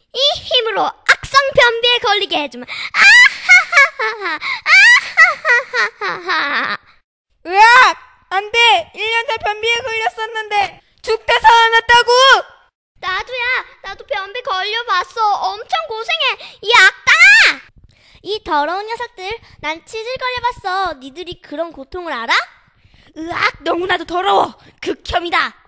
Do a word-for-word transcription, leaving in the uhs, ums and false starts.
이 힘으로 악성 변비에 걸리게 해주마. 아하하하하 아하하하하. 으악! 안 돼! 일 년 전 변비에 걸렸었는데 죽다 살아났다고! 나도야. 나도 변비 걸려봤어. 엄청 고생해. 이 악당아! 이 더러운 녀석들, 난 치질 걸려봤어. 니들이 그런 고통을 알아? 으악! 너무나도 더러워! 극혐이다!